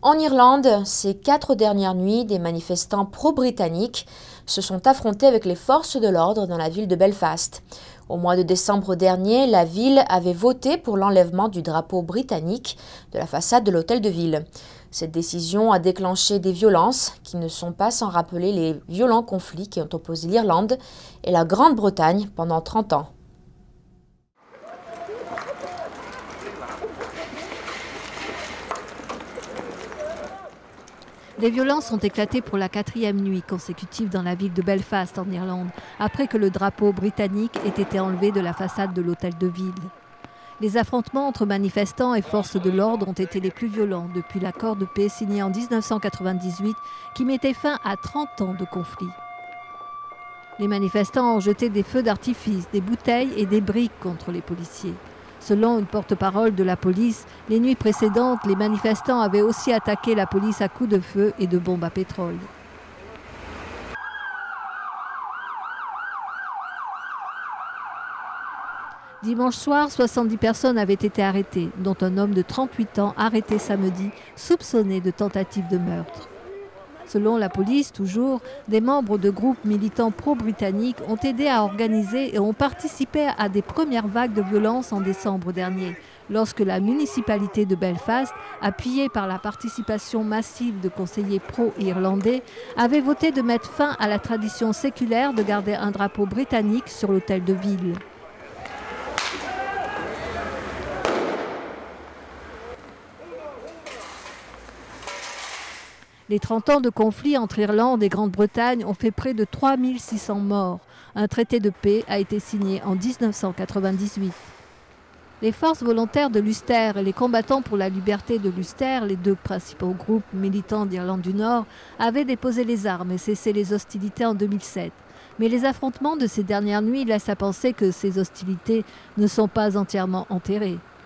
En Irlande, ces 4 dernières nuits, des manifestants pro-britanniques se sont affrontés avec les forces de l'ordre dans la ville de Belfast. Au mois de décembre dernier, la ville avait voté pour l'enlèvement du drapeau britannique de la façade de l'hôtel de ville. Cette décision a déclenché des violences qui ne sont pas sans rappeler les violents conflits qui ont opposé l'Irlande et la Grande-Bretagne pendant 30 ans. Les violences ont éclaté pour la 4e nuit consécutive dans la ville de Belfast en Irlande, après que le drapeau britannique ait été enlevé de la façade de l'hôtel de ville. Les affrontements entre manifestants et forces de l'ordre ont été les plus violents depuis l'accord de paix signé en 1998 qui mettait fin à 30 ans de conflit. Les manifestants ont jeté des feux d'artifice, des bouteilles et des briques contre les policiers. Selon une porte-parole de la police, les nuits précédentes, les manifestants avaient aussi attaqué la police à coups de feu et de bombes à pétrole. Dimanche soir, 70 personnes avaient été arrêtées, dont un homme de 38 ans arrêté samedi, soupçonné de tentative de meurtre. Selon la police, toujours, des membres de groupes militants pro-britanniques ont aidé à organiser et ont participé à des premières vagues de violence en décembre dernier, lorsque la municipalité de Belfast, appuyée par la participation massive de conseillers pro-irlandais, avait voté de mettre fin à la tradition séculaire de garder un drapeau britannique sur l'hôtel de ville. Les 30 ans de conflit entre Irlande et Grande-Bretagne ont fait près de 3600 morts. Un traité de paix a été signé en 1998. Les forces volontaires de l'Ulster et les combattants pour la liberté de l'Ulster, les 2 principaux groupes militants d'Irlande du Nord, avaient déposé les armes et cessé les hostilités en 2007. Mais les affrontements de ces dernières nuits laissent à penser que ces hostilités ne sont pas entièrement enterrées.